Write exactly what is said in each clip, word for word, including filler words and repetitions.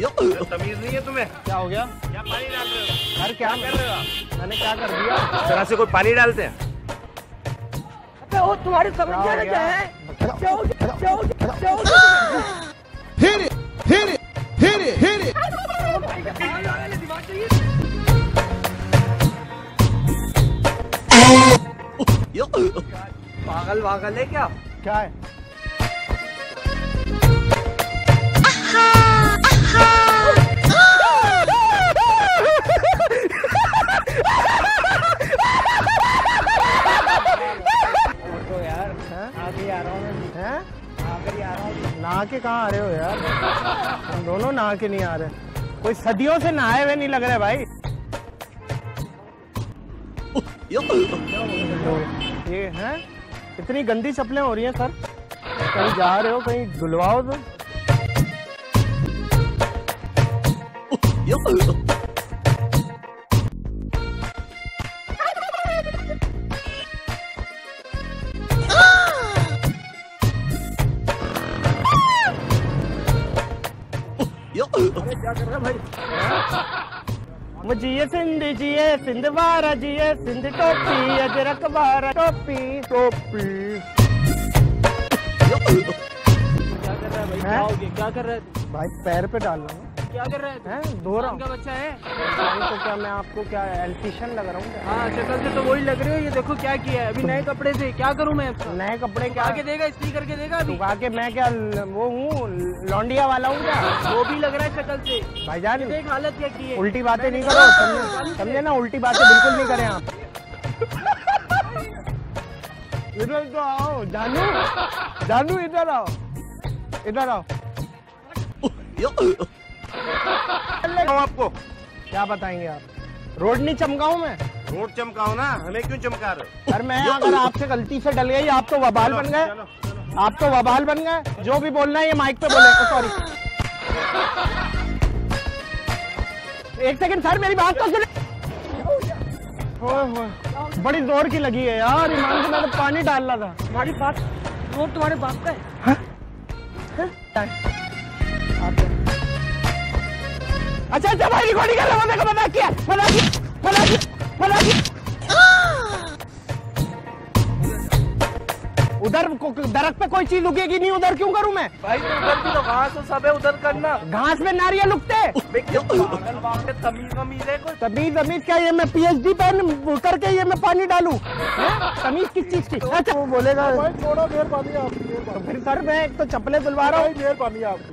तमीज नहीं है तुम्हें? क्या हो गया? क्या पानी डाल रहे हो? अरे क्या कर रहे हो आप? मैंने क्या कर दिया? इस तरह से कोई पानी डालते हैं? अबे वो तुम्हारी समझ क्या है? क्या है? Hit it, hit it, hit it, hit it. पागल पागल है क्या? क्या है? नहा के कहाँ आ रहे हो यार? हम दोनों नहा के नहीं आ रहे। कोई सदियों से नहाए हुए नहीं लग रहे भाई। ये हैं? इतनी गंदी चप्पलें हो रही हैं सर। कहीं जा रहे हो, कहीं धुलवाओ तो। क्या कर रहा है भाई? जिये सिंध जिये सिंध वारा जिये सिंध टोपी अजरक वारा टोपी टोपी। क्या कर रहा है भाई? क्या हो गया? क्या कर रहा है भाई? पैर पे डाल रहा हूँ। क्या कर रहा है? धो रहा हूँ। का बच्चा है तो क्या मैं आपको क्या एल्टिशन लग रहा हूँ? हाँ शक्ल से तो वही लग रही हो। ये देखो क्या किया है। अभी नए कपड़े थे, क्या करूँ मैं? नए कपड़े क्या आके देगा? इस्त्री करके देगा अभी? आके मैं क्या वो हूँ लौंडिया वाला हूँ क्या? वो भी लग रहा है शक्ल से भाईजान। देख हालत क्या की है। उल्टी बातें नहीं करो, समझे ना? उल्टी बातें बिल्कुल नहीं करें आप। इधर तो आओ जानू, जानू इधर आओ, इधर आओ। आपको क्या बताएंगे आप? रोड नहीं चमकाऊं मैं? रोड चमकाओ ना, हमें क्यों चमका रहे? सर मैं अगर आपसे गलती से डल गई, आप तो वबाल बन गए। आप तो वबाल बन गए। जो भी बोलना है ये माइक पे बोले। सॉरी एक सेकंड सर, मेरी बात तो सुन। बड़ी जोर की लगी है यार। ईमान से मैं तो पानी डाल रहा था। तुम्हारी बात रोड तुम्हारे बाप का है? अच्छा अच्छा भाई रिकॉर्डिंग कर रहा हूँ। देखो मजाक किया, मजाक किया, मजाक किया, मजाक किया। उधर दरख्त पे कोई चीज उगेगी नहीं, उधर क्यों करूँ मैं? भाई तो उधर भी तो घास और सब है, उधर करना। घास में नारियल उगते। तमीज वमीज है कोई? तमीज वमीज क्या? ये मैं पीएचडी पेन करके ये मैं पानी डालूं? तमीज किस चीज की? अच्छा वो बोलेगा थोड़ा देर पानी आप। तो फिर सर मैं एक तो चप्पलें धुलवा रहा हूँ। देर पानी आप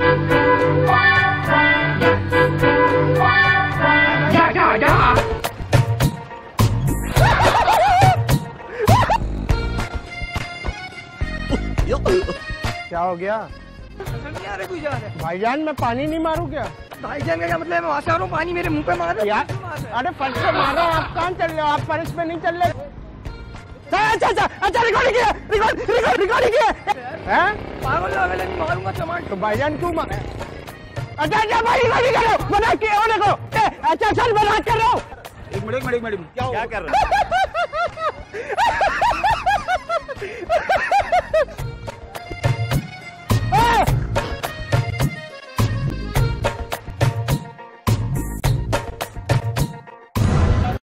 क्या हो गया? नहीं आ रहे कोई जा रहा है। भाईजान मैं पानी नहीं मारूं क्या? भाईजान का क्या मतलब है? मैं वहां से आ रहा हूँ, पानी मेरे मुंह पे मार रहा यार। अरे फट से मारो। आप कहाँ चल रहे हो? आप फर्श पे नहीं चल रहे? अच्छा अच्छा अच्छा रिकॉर्डिंग किया, रिकॉर्ड रिकॉर्ड रिकॉर्डिंग किया हैं? पागल हो गए? मारूंगा टमाटर। तो भाईजान क्यों मार? अच्छा अच्छा भाई रिकॉर्डिंग करो, मजाक किया। देखो अच्छा चल मजाक कर रहा हूँ। एक मिनट एक मिनट एक मिनट क्या कर रहे हो?